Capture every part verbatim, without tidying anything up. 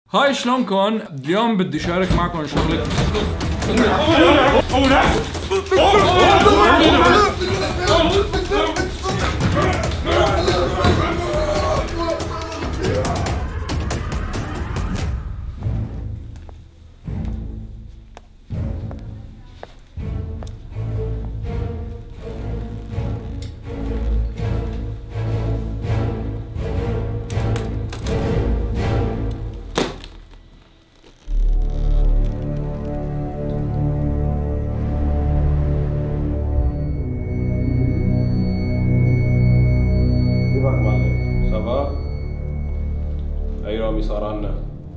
هاي شلونكن؟ اليوم بدي شارك معكم شغلة. هاي رامي صار عنا.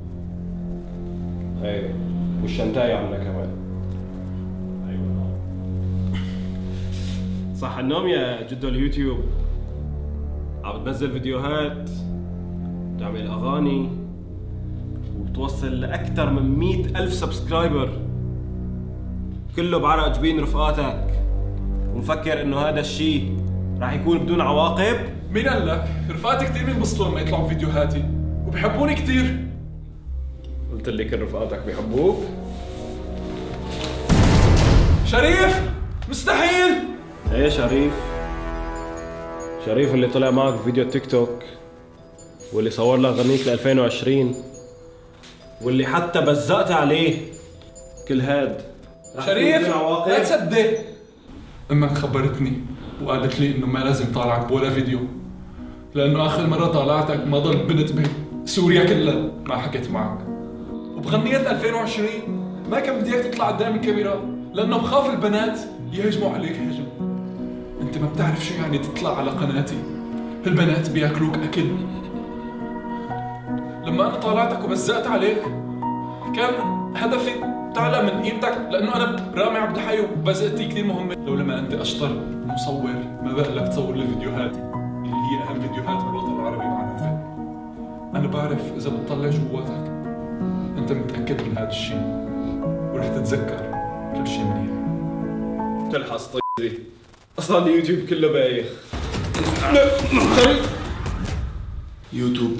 هاي والشنتاي عنا كمان. ايوه صح النوم يا جدو اليوتيوب. عم بتنزل فيديوهات، بتعمل اغاني وبتوصل لاكثر من مئة ألف سبسكرايبر، كله بعرق جبين رفقاتك، ومفكر انه هذا الشيء راح يكون بدون عواقب؟ مين قال لك؟ رفقاتي كثير بينبسطوا لما يطلعوا فيديوهاتي وبحبوني كثير. قلت لك كل رفقاتك بيحبوك؟ شريف مستحيل. ايه شريف؟ شريف اللي طلع معك فيديو تيك توك، واللي صور لك غنيك ل ألفين وعشرين، واللي حتى بزقت عليه كل هاد. شريف لا تصدق، امك خبرتني وقالت لي انه ما لازم طالعك بولا فيديو، لانه اخر مره طالعتك ما ضل بنت بسوريا كلها ما حكيت معك. وبغنية ألفين وعشرين ما كان بدي اياك تطلع قدام الكاميرا، لانه بخاف البنات يهجموا عليك هجم. انت ما بتعرف شو يعني تطلع على قناتي، البنات بياكلوك اكل. لما انا طالعتك وبزقت عليك كان هدفي تعلى من قيمتك، لانه انا رامي عبد الحي وبزقتي كثير مهمه. لو لما انت اشطر مصور ما بقى لك تصور لي فيديوهاتي اللي هي اهم فيديوهات بالوطن العربي معروفه. انا بعرف اذا بتطلع جواتك انت متاكد من هذا الشيء، ورح تتذكر كل شيء منيح. تلحس طيزي، اصلا اليوتيوب كله بايخ. يوتيوب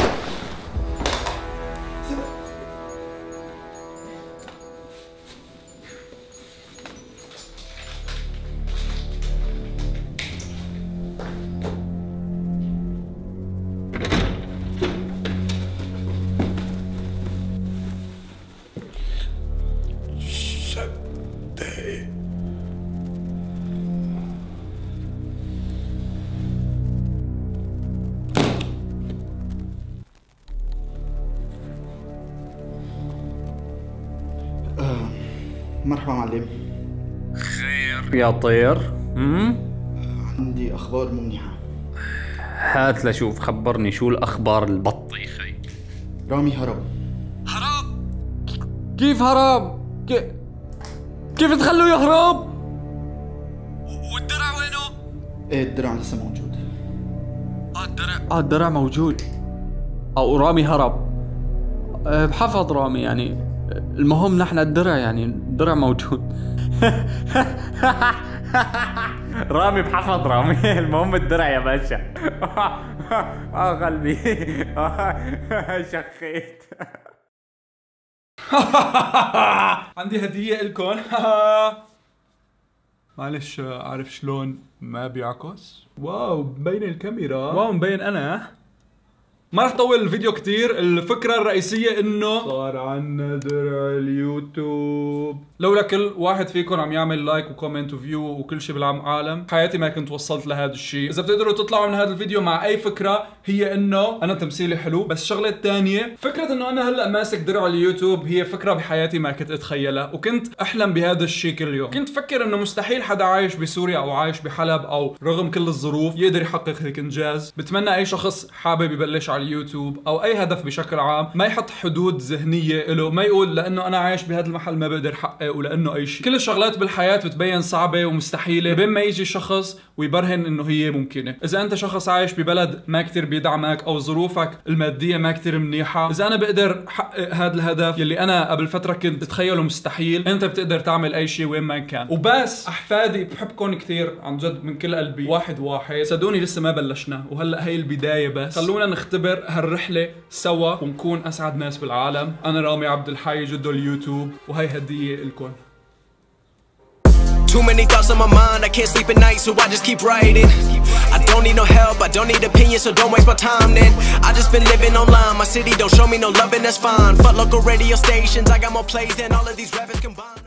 مرحبا معلم. خير يا طير. امم عندي اخبار مو منيحه. هات لشوف، خبرني شو الاخبار البطيخه. رامي هرب. هرب؟ كيف هرب؟ كيف كيف تخلوه يهرب؟ والدرع وينه؟ ايه الدرع لسه موجود. اه الدرع اه الدرع موجود. او رامي هرب. أه بحفظ رامي يعني. المهم نحن الدرع يعني الدرع موجود. رامي بحفظ رامي. المهم الدرع يا باشا. اه قلبي. شخيت. عندي هدية إلكن. معلش عارف شلون ما بيعكس؟ واو مبين الكاميرا. واو مبين أنا. ما رح طول الفيديو كتير، الفكرة الرئيسية انه صار عنا درع اليوتيوب. لولا كل واحد فيكم عم يعمل لايك وكومنت وفيو وكل شيء بالعالم، حياتي ما كنت وصلت لهذا الشيء. اذا بتقدروا تطلعوا من هذا الفيديو مع اي فكرة، هي انه انا تمثيلي حلو، بس الشغلة الثانية فكرة انه انا هلا ماسك درع اليوتيوب هي فكرة بحياتي ما كنت اتخيلها، وكنت احلم بهذا الشيء كل يوم. كنت فكر انه مستحيل حدا عايش بسوريا او عايش بحلب او رغم كل الظروف يقدر يحقق هيك انجاز. بتمنى اي شخص حابب يبلش على اليوتيوب او اي هدف بشكل عام ما يحط حدود ذهنيه له، ما يقول لانه انا عايش بهذا المحل ما بقدر حقق، ولانه اي شيء. كل الشغلات بالحياه بتبين صعبه ومستحيله بين ما يجي شخص ويبرهن انه هي ممكنه. اذا انت شخص عايش ببلد ما كثير بيدعمك او ظروفك الماديه ما كثير منيحه، اذا انا بقدر احقق هذا الهدف يلي انا قبل فتره كنت اتخيله مستحيل، انت بتقدر تعمل اي شيء وين ما كان. وبس احفادي بحبكم كثير عن جد من كل قلبي، واحد واحد. صدقوني لسه ما بلشنا وهلا هي البدايه، بس خلونا نختبر نعتبر هالرحلة سوا ونكون أسعد ناس بالعالم. أنا رامي عبد الحي جدو اليوتيوب، وهي هدية لكم. Too many thoughts on my mind, I can't sleep at night, so I just keep writing. I don't need no help, I don't need opinions, so don't waste my time then. I just been living online, my city don't show me no love and that's fine. Fuck local radio stations, I got more plays than all of these rappers combined.